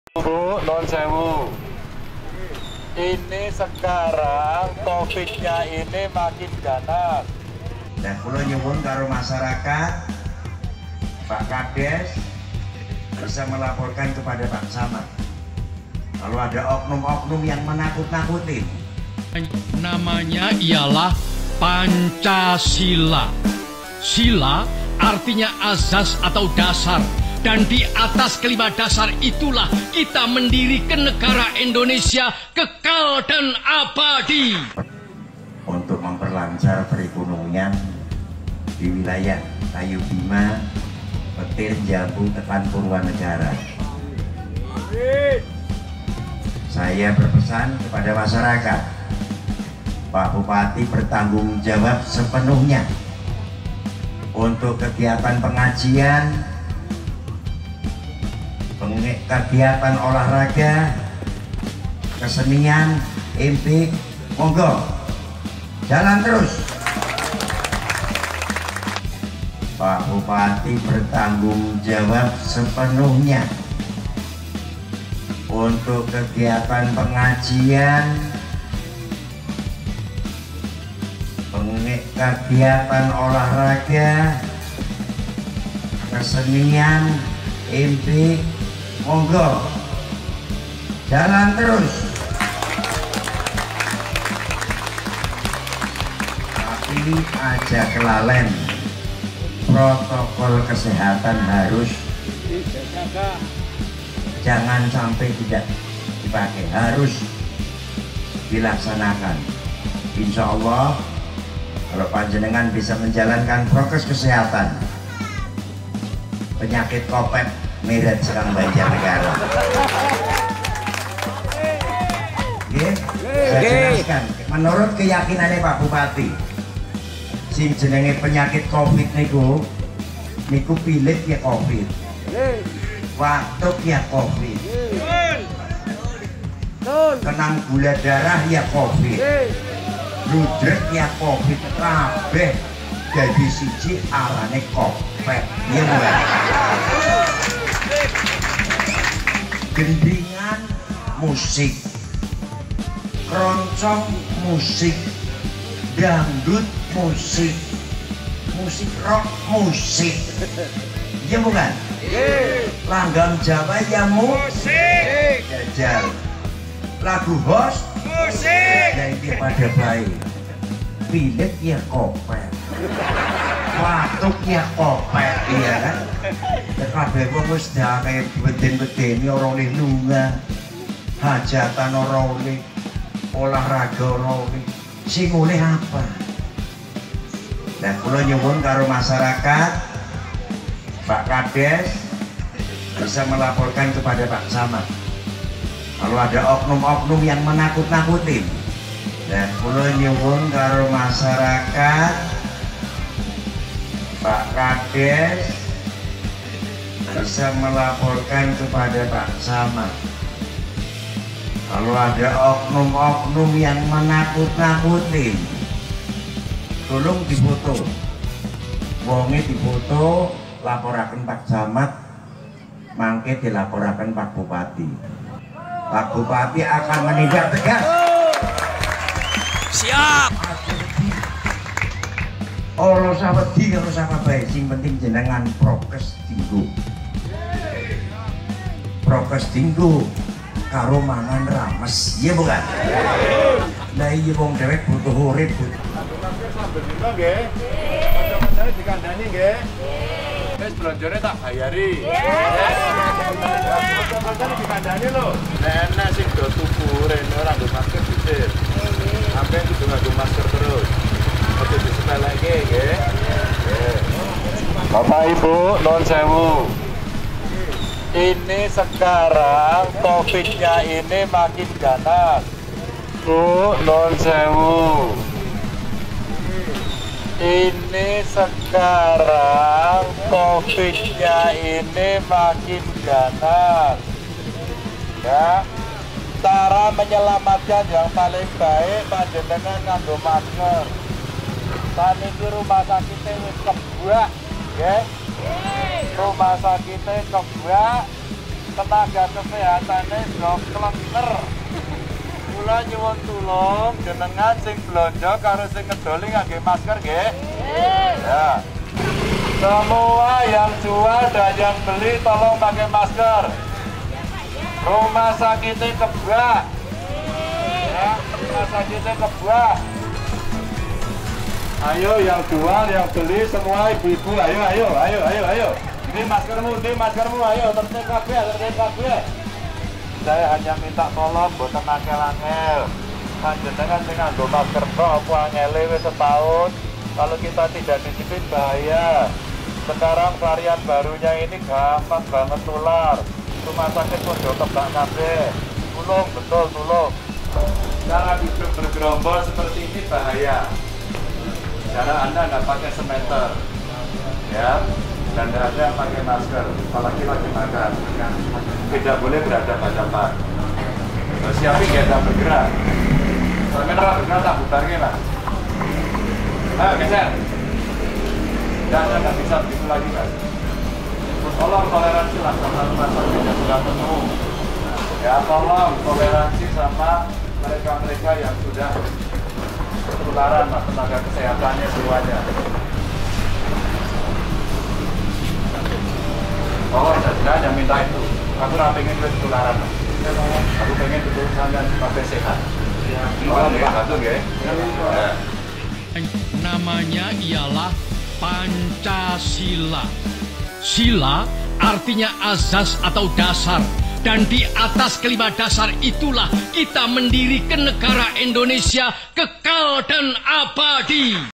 Bu, non sewu. Ini sekarang COVID-nya ini makin ganas. Dan kula nyuwun karo masyarakat, Pak Kades bisa melaporkan kepada Pak Camat kalau ada oknum-oknum yang menakut-nakuti. Namanya ialah Pancasila. Sila artinya azas atau dasar. Dan di atas kelima dasar itulah kita mendirikan negara Indonesia kekal dan abadi. Untuk memperlancar perekonomian di wilayah Kayu Bima, Petir, Jambu, tekan Purwanegara. Saya berpesan kepada masyarakat, Pak Bupati bertanggung jawab sepenuhnya untuk kegiatan pengajian, kegiatan olahraga, kesenian, empik, monggo jalan terus. Pak Bupati bertanggung jawab sepenuhnya untuk kegiatan pengajian, kegiatan olahraga, kesenian, empik, monggo jalan terus. Tapi aja kelalen, protokol kesehatan harus jangan sampai tidak dipakai, harus dilaksanakan. Insya Allah kalau panjenengan bisa menjalankan prokes kesehatan, penyakit kopet meret serang Banjarnegara. Saya jelaskan, menurut keyakinannya Pak Bupati, sing jenenge penyakit COVID niku pilek ya COVID, batuk ya COVID, kenang gula darah ya COVID, ludrek ya COVID, kabeh jadi siji arane kopet. Iya bukan? Gendingan musik, keroncong musik, dangdut musik, musik rock musik. Iya bukan? Langgam Jawa ya musik, jajal lagu bos musik, jadi pada baik. Pilek ya kopet, batuk ya kopet, iya kan? Kabeh wong wis dake beden-bedeni ora oleh lunga, hajatan ora oleh, olahraga ora oleh. Sing oleh apa? Dan kula nyuwun karo masyarakat, Pak Kades bisa melaporkan kepada Pak Camat kalau ada oknum-oknum yang menakut-nakuti. Dan kula nyuwun karo masyarakat, Pak Kades bisa melaporkan kepada Pak Camat kalau ada oknum-oknum yang menakut-nakuti. Tolong difoto, wonge difoto, laporaken Pak Camat, mangke dilaporaken Pak Bupati. Pak Bupati akan menindak tegas. Siap. Ora usah wedi, ora usah bae, sing penting jenengan prokes dinggo. Prokes dinggo karo mangan rames, iya bukan? Lah iya wong dhewek butuh urip. Sambil dino nggih. Kanca-kancane dikandani nggih. Wis blonjone tak bayari. Kanca-kancane dikandani lho. Nek enak sing do tuku rene ora nggo masker dhisik. Sampeyan kudu nganggo masker terus. Oke disepeleke nggih. Bapak Ibu, non sewu. Ini sekarang COVID-nya ini makin ganas. Bu, non sewu. Ini sekarang COVID-nya ini makin ganas. Ya, cara menyelamatkan yang paling baik panjenengan nganggo masker. Saniki rumah sakitnya wis kebak, ya. Rumah sakitnya kebak, tenaga kesehatane do klenger. Kula nyuwun tulung jenengan sing blonjo karo sing ngedoli ngangge masker nggih. Ya. Semua yang jual dan yang beli tolong pakai masker. Rumah sakitnya kebak. Ya, rumah sakitnya kebak. Ayo yang jual, yang beli semua ibu-ibu, ayo. Ini maskermu, ayo tertib kabeh. Saya hanya minta tolong boten angel-angel. Panjenengan sing nganggo masker kok apa angele wis setahun. Kalau kita tidak disiplin bahaya. Sekarang varian barunya ini gampang banget tular. Rumah sakit pun do kebak kabeh. Tulung. Cara duduk bergerombol seperti ini bahaya. Cara Anda nggak pakai semeter, ya, dan tidak ada yang pakai masker, apalagi lagi makan. Tidak boleh berhadapan-hadapan. Siapin kita bergerak. Kamera bergerak tak bubarnya lah. Ayo geser. Dan nggak bisa begitu lagi kan. Tolong toleransi lah sama rumah sakit yang sudah penuh. Ya tolong toleransi sama mereka yang sudah ketularan lah, tenaga kesehatannya semuanya. Oh, saya hanya minta itu. Aku nggak pengen ketularan. Aku pengen betul sampean sampai sehat. Oh, satu ya. Namanya ialah Pancasila. Sila artinya azas atau dasar. Dan di atas kelima dasar itulah kita mendirikan negara Indonesia kekal dan abadi.